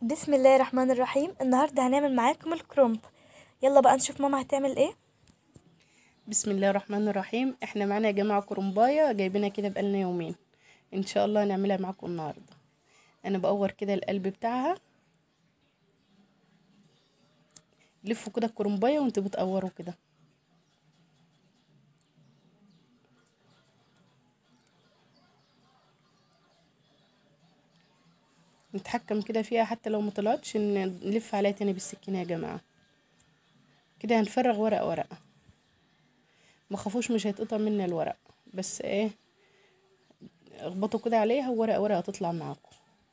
بسم الله الرحمن الرحيم. النهارده هنعمل معاكم الكرومب. يلا بقى نشوف ماما هتعمل ايه. بسم الله الرحمن الرحيم. احنا معانا يا جماعه كرنبايه جايبينها كده بقالنا يومين. ان شاء الله هنعملها معاكم النهارده. انا بقور كده القلب بتاعها. لفوا كده الكرنبايه وانتوا بتقوروا كده. نتحكم كده فيها حتى لو ما طلعتش نلف عليها تاني بالسكينه يا جماعه. كده هنفرغ ورقه ورقه. ما خافوش مش هيتقطع منا الورق، بس ايه، اخبطوا كده عليها ورقه ورقه تطلع معاكم.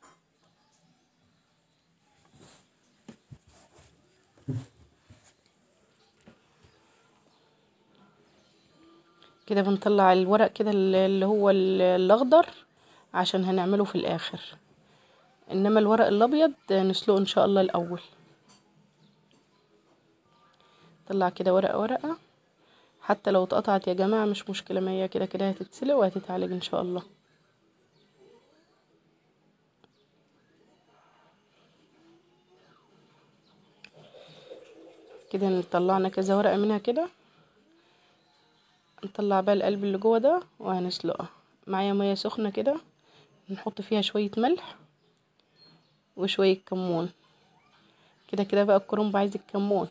كده بنطلع الورق كده اللي هو الاخضر عشان هنعمله في الاخر، انما الورق الابيض نسلقه ان شاء الله الاول. طلع كده ورقه ورقه، حتى لو اتقطعت يا جماعه مش مشكله، ما هي كده كده هتتسلق وهتتعالج ان شاء الله. كده طلعنا كذا ورقه منها كده. نطلع بقى القلب اللي جوه ده وهنسلقها. معايا ميه سخنه كده، نحط فيها شويه ملح وشويه كمون. كده كده بقى الكرنب عايز الكمون.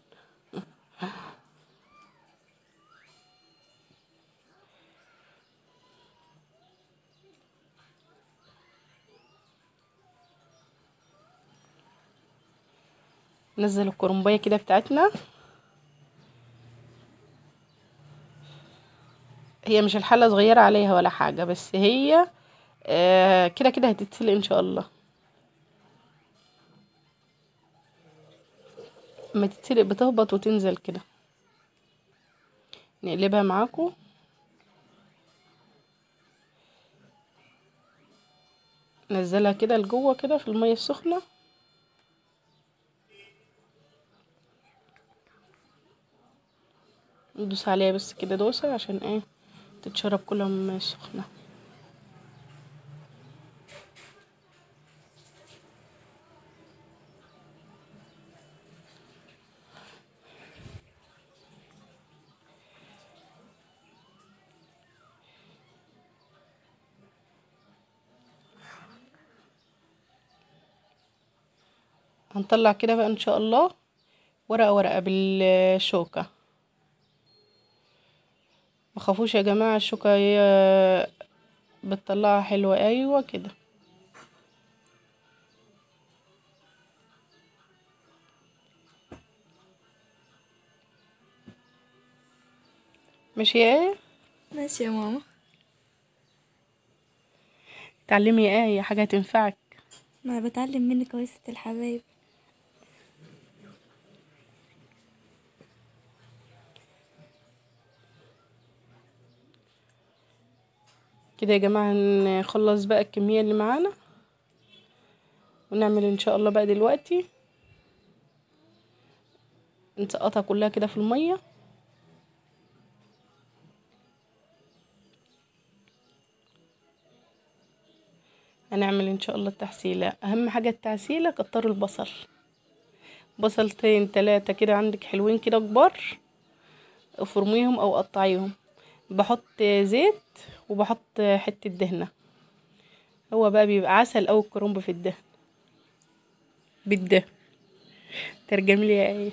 نزل الكرنبايه كده بتاعتنا. هي مش الحله صغيره عليها ولا حاجه، بس هي كده كده هتتسلق ان شاء الله. اما تتسلق بتهبط وتنزل كده. نقلبها معاكم. نزلها كده لجوه كده في الميه السخنه. ندوس عليها بس كده دوسه عشان ايه، تتشرب كلها من الميه السخنه. هنطلع كده بقى ان شاء الله ورقه ورقه بالشوكه. ما خافوش يا جماعه، الشوكه هي بتطلعها حلوه. ايوه كده. ماشي يا ايه. ماشي يا ماما. تعلمي يا ايه حاجه تنفعك. ما انا بتعلم منك يا ست الحبايب. كده يا جماعه نخلص بقى الكميه اللي معانا ونعمل ان شاء الله بقى دلوقتي. نسقطها كلها كده في الميه. هنعمل ان شاء الله التحسيله. اهم حاجه التحسيله، كتروا البصل. بصلتين تلاتة كده عندك حلوين كده كبار، افرميهم او قطعيهم. بحط زيت وبحط حته دهنه. هو بقى بيبقى عسل او الكرنب في الدهن. بالدهن. ترجمي لي يا ايه.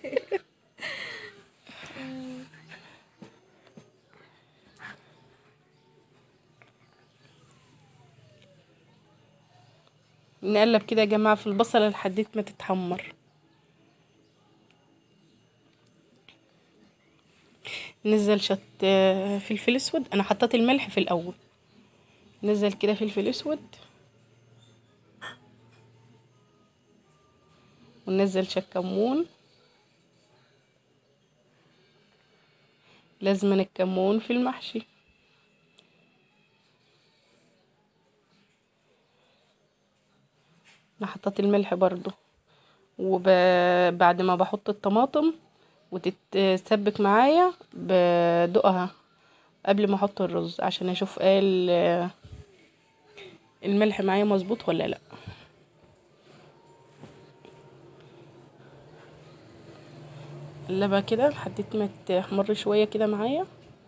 نقلب كده يا جماعه في البصله لحد ما تتحمر. نزل فلفل اسود. انا حطيت الملح في الاول. نزل كده فلفل اسود، وننزل كمون. لازم الكمون في المحشي. انا حطيت الملح برضو. وبعد ما بحط الطماطم وتتسبك معايا بدقها قبل ما احط الرز عشان اشوف ايه الملح معايا مظبوط ولا لا. قلبها كده لحد ما تحمر شويه كده معايا.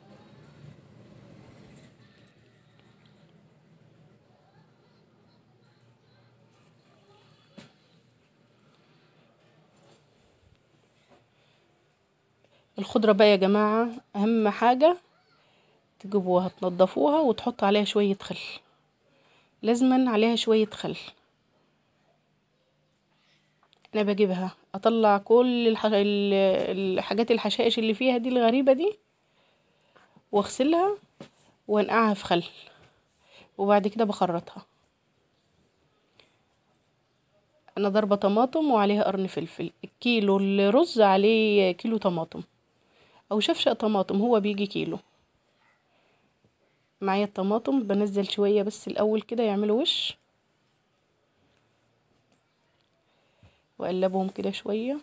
الخضره بقى يا جماعه اهم حاجه تجيبوها تنضفوها وتحطوا عليها شويه خل، لازما عليها شويه خل. انا بجيبها اطلع كل الحاجات الحشائش اللي فيها دي الغريبه دي، واغسلها وانقعها في خل، وبعد كده بخرطها. انا ضربه طماطم وعليها قرن فلفل، الكيلو الرز عليه كيلو طماطم او شفشق طماطم، هو بيجي كيلو. معايا الطماطم بنزل شويه بس الاول كده يعملوا وش، واقلبهم كده شويه.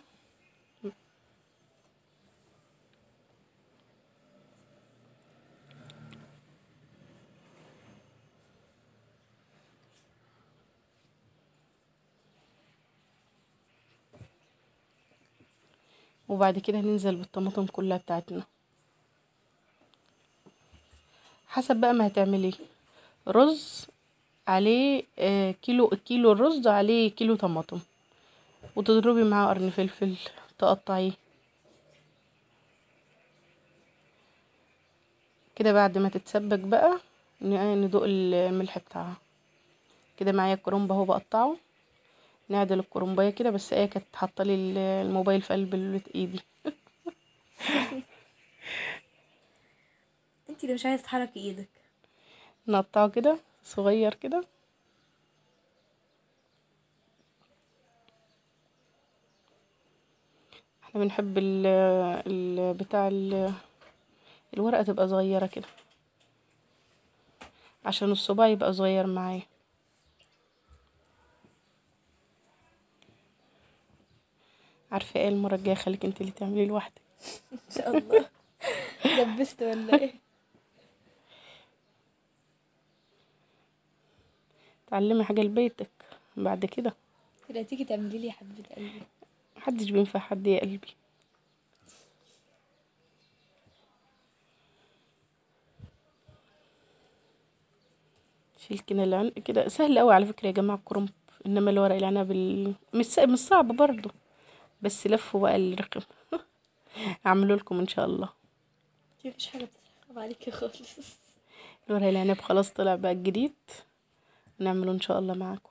وبعد كده ننزل بالطماطم كلها بتاعتنا، حسب بقى ما هتعملي. رز عليه كيلو الرز عليه كيلو طماطم، وتضربي معاه قرن فلفل تقطعيه كده. بعد ما تتسبك بقى ندوق الملح بتاعها كده. معايا الكرنب اهو بقطعه، نعدل الكرنبايه كده. بس ايه كانت حاطه لي الموبايل في قلب ايدي. انتي اللي مش عايزه تحركي ايدك. نقطعه كده صغير كده. احنا بنحب بتاع الورقه تبقى صغيره كده عشان الصباع يبقى صغير معايا. عارفه ايه، المره الجايه خليك انت اللي تعملي لوحدك. ان شاء الله. دبست ولا ايه؟ تعلمي حاجه لبيتك بعد كده. كده تيجي تعملي لي يا حبيبه قلبي. محدش بينفع حد يا قلبي. شيل كده العنق كده، سهل قوي على فكره يا جماعه الكرنب. انما الورق العنب مش صعب برضو، بس لفوا بقى الرقم. اعمله لكم ان شاء الله. مفيش حاجه بتصعب عليكي خالص. الورق العنب خلاص طلع بقى الجديد، نعمله ان شاء الله معاكم.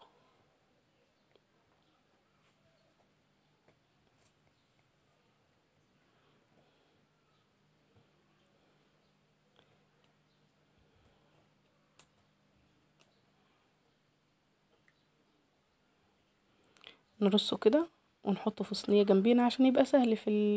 نرصه كده ونحطه في صينيه جنبينا عشان يبقى سهل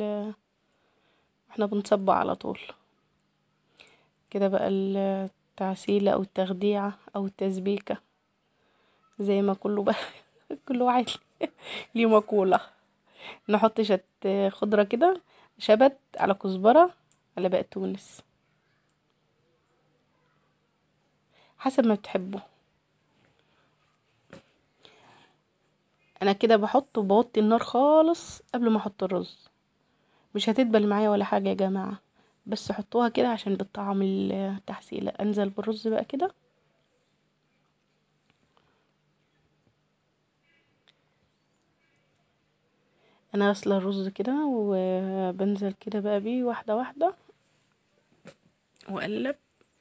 احنا بنصبع على طول كده بقى. التعسيله او التخديعه او التسبيكه زي ما كله بقى. كل واحد ليه مقوله. نحط خضره كده، شبت على كزبره على بقدونس حسب ما بتحبوا. انا كده بحط وبوطي النار خالص قبل ما احط الرز. مش هتدبل معايا ولا حاجه يا جماعه، بس حطوها كده عشان بتطعم التحسيله. انزل بالرز بقى كده. انا غسله الرز كده وبنزل كده بقى بيه واحده واحده واقلب.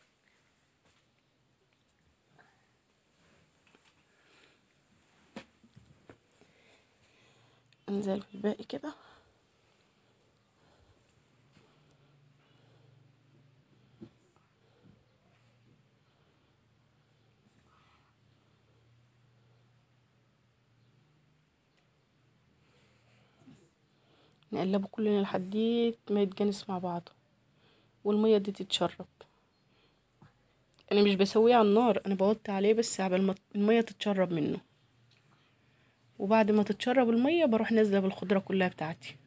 انزل بالباقي كده. نقلبه كلنا لحد ما يتجانس مع بعضه والميه دي تتشرب. انا مش بسويه على النار، انا بوطي عليه بس عبال ما الميه تتشرب منه. وبعد ما تتشرب الميه بروح نازله بالخضره كلها بتاعتي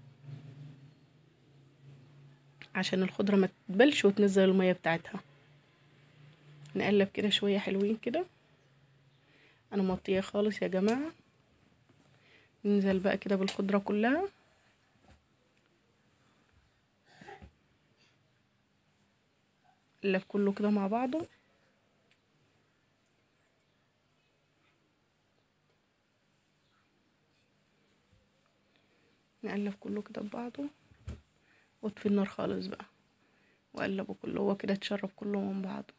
عشان الخضره ما تتبلش وتنزل الميه بتاعتها. نقلب كده شويه حلوين كده. انا مغطيه خالص يا جماعه. ننزل بقى كده بالخضره كلها. نقلب كله كده مع بعضه. نقلب كله كده ببعضه واطفي النار خالص بقى واقلبه كله، هو كده اتشرب كله من بعضه.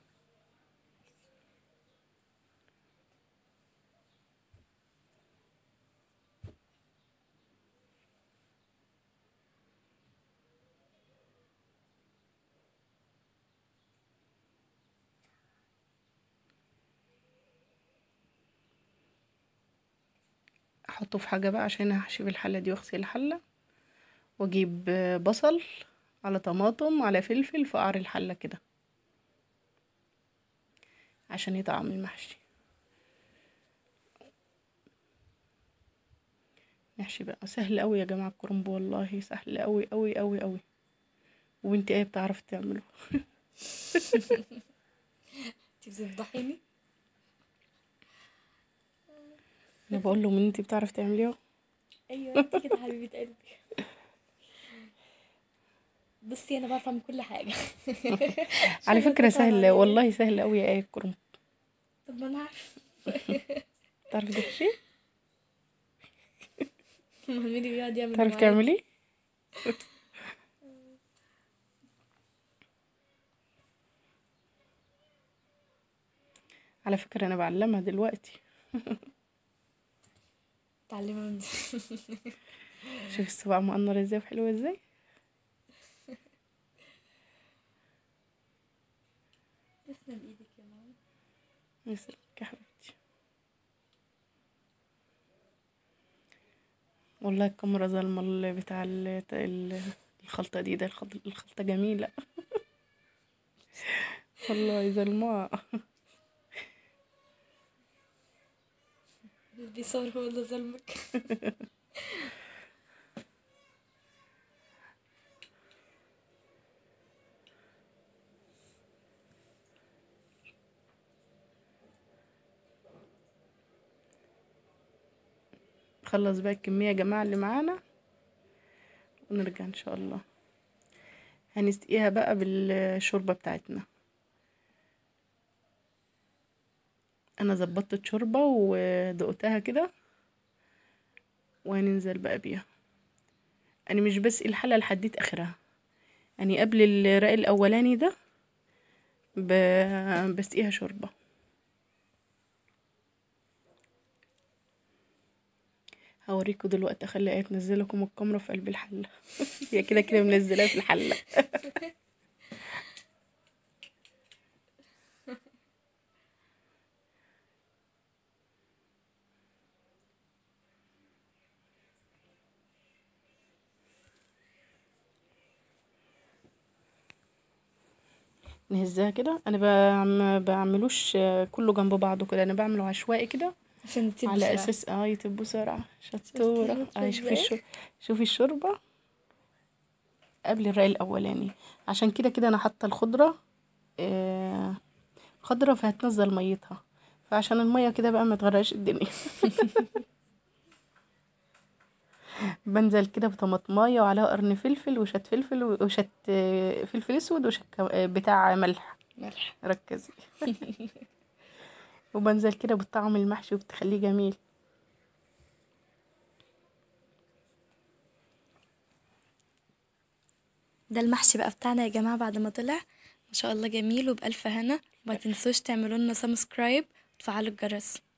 احطه في حاجه بقى عشان هحشي بالحله دي واغسل الحله، واجيب بصل على طماطم على فلفل في قعر الحله كده عشان يطعم المحشي. نحشي بقى سهل قوي يا جماعه الكرنب، والله سهل قوي قوي قوي قوي. وبنتي ايه بتعرف تعمله. انت بتفضحيني. انا بقول له من انتي بتعرف تعمليه. ايوه انت كده حبيبه قلبي. بصي انا بعرف اعمل كل حاجه. على شغل فكره بطل سهل عليا. والله، سهل قوي يا ايه الكرنب. طب ما انا عارفه. تعرفي تحشي؟ امال مين اللي بيقعد يعمل تعرفي معاكي؟ تعملي؟ على فكره انا بعلمها دلوقتي. اتعلمي من دي. شوفي الصباع مقنر ازاي وحلوه ازاي. تسلم ايدك يا ماما. يسلمك يا حبيبتي. والله الكاميرا ظالمه بتاع الخلطه دي، الخلطه جميله. والله ظلمه. اللي بيصور هو اللي ظلمك. نخلص بقى الكميه يا جماعه اللي معانا ونرجع ان شاء الله. هنسقيها بقى بالشوربه بتاعتنا. انا ظبطت الشوربه ودقتها كده وهننزل بقى بيها. انا مش بسقي الحله لحديت اخرها، يعني قبل الرق الاولاني ده بسقيها شوربه. هوريكم دلوقتي، اخلي ايه تنزلكم الكاميرا في قلب الحله. هي كده كده منزلاها في الحله. نهزها كده. انا بعملوش كله جنب بعضه كده، انا بعمله عشوائي كده عشان تسيب على بسرعه. اساس يطيب بسرعه. شفتي شطوره. شاطره شوفي ازاي. شوفي الشوربه قبل الرق الاولاني. عشان كده كده انا حاطه الخضره خضره فهتنزل ميتها، فعشان الميه كده بقى ما تغرقش الدنيا. بنزل كده بطماطمايه وعليها قرن فلفل وشت فلفل وشت فلفل اسود وشت بتاع ملح. ملح. ركزي. وبنزل كده بالطعم المحشي وبتخليه جميل. ده المحشي بقى بتاعنا يا جماعه بعد ما طلع ما شاء الله جميل وبألف هنا. وما تنسوش تعملوا لنا سبسكرايب وتفعلوا الجرس.